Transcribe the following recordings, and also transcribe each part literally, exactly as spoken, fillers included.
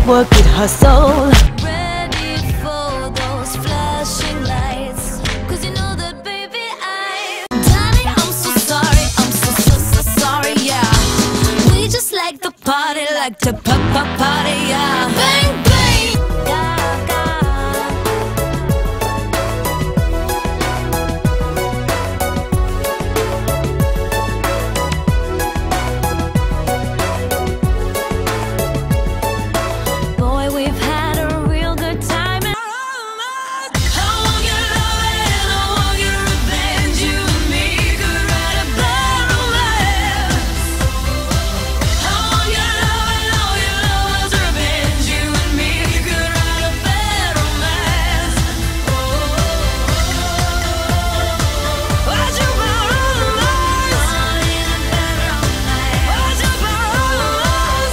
work it, hustle. Ready for those flashing lights, 'cause you know that baby I Daddy, I'm so sorry, I'm so so so sorry, yeah. We just like the party, like to pop pop party, yeah. Bang bang, Gaga. Boy, we've had a real good time. I want your love and I want your revenge. You and me could write a bad romance. I want your love and all your love's revenge. You and me could write a bad romance. Oh, what you about romance? What you about romance?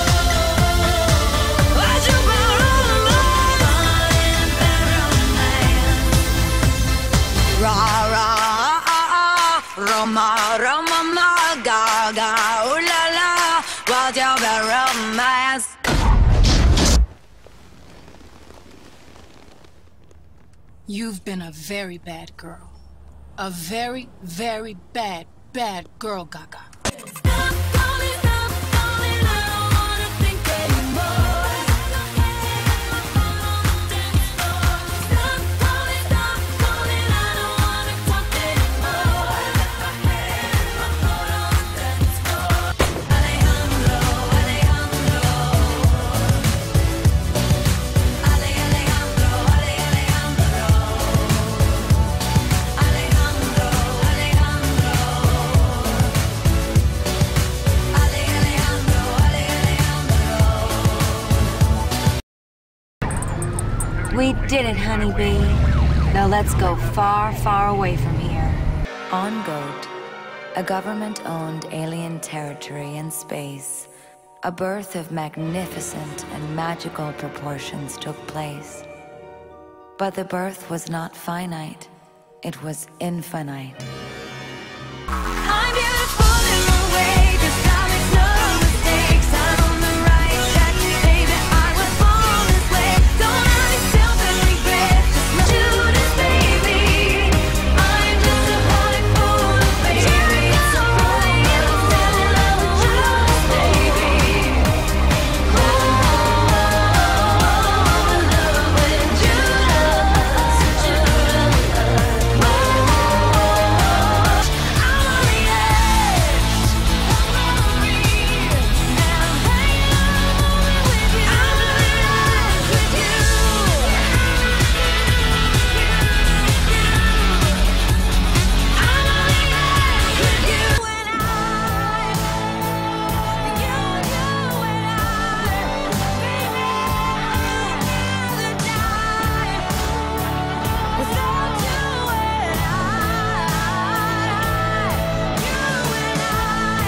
What you about romance? Ra ra Roma Roma ma Gaga, ooh la la. What you about romance? You've been a very bad girl. A very, very bad, bad girl, Gaga. Stop calling, stop calling, I don't wanna think anymore. Stop calling, stop calling, I don't wanna talk anymore. Alejandro, Alejandro. Ale, Alejandro, Ale, Alejandro. Alejandro, Alejandro. Ale, Alejandro, Ale, Alejandro. We did it, honeybee. Now let's go far, far away from here. On Goat, a government-owned alien territory in space, a birth of magnificent and magical proportions took place. But the birth was not finite, it was infinite. I'm beautiful in my way, 'cause I make no mistakes. I'm on the right track, baby, I was born this way. Don't have yourself and regret, just my Judas, baby. I'm just a heart full of baby. It's so bright, and I'm still in love with Judas, baby. Oh, in love with Judas, Judas. Oh, I'm on the edge, I'm on the reach, and I'm hanging on with you. I'm on the edge with you. I'm on the edge with you and I. You, you and I. Baby, I'd rather die without you and I. You and I.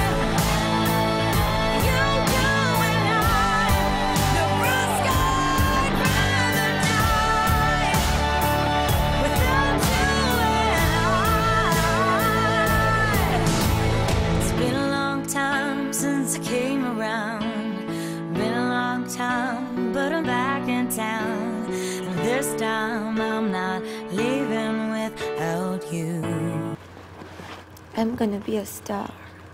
You, you and I. Nebraska, I'd rather die without you and I. It's been a long time since I came around. Been a long time, but I'm back in town. And this time I'm not leaving without you. I'm gonna be a star.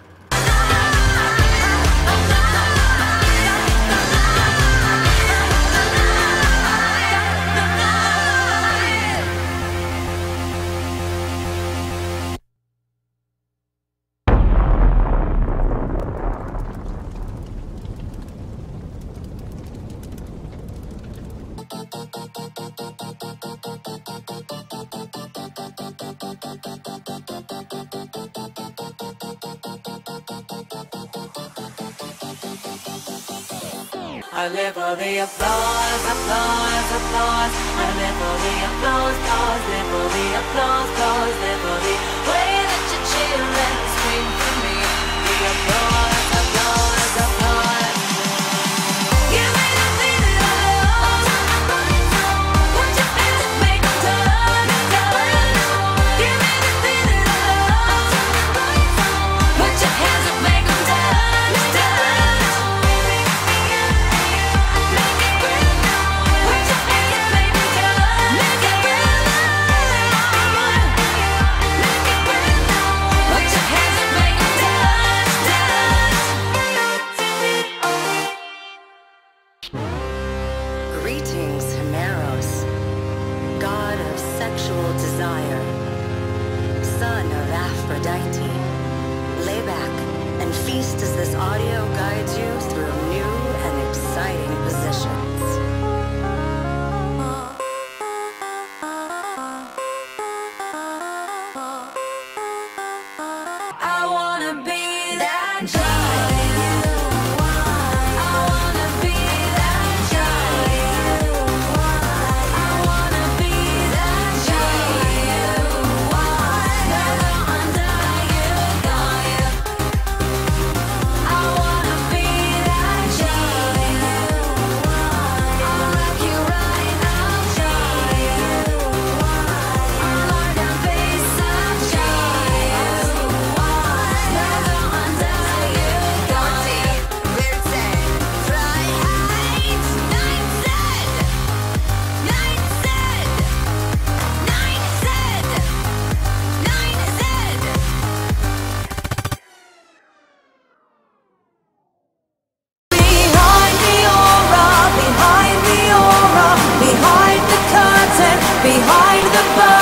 I live for the applause, applause, applause. I live for the applause, applause, live for the applause, applause, live for the way that you cheer and scream for me. The applause, applause, applause. Give me the thing that I love. Put your hands up, make 'em turn, turn. Give me the thing that I love. Put your hands up, make 'em turn, turn. Make it Aphrodite. Lay back and feast as this audio guides you through new and exciting positions. I wanna be that giant. I wanna be that giant. I wanna be that giant. Never under you, Gaia. I wanna be that giant. I'll rock you right now, giant. I'll learn the bass of giant. Never under you, Gaia. Fly high, nine said, nine said, nine said, nine said. Behind the aura, behind the aura, behind the curtain, behind the bird.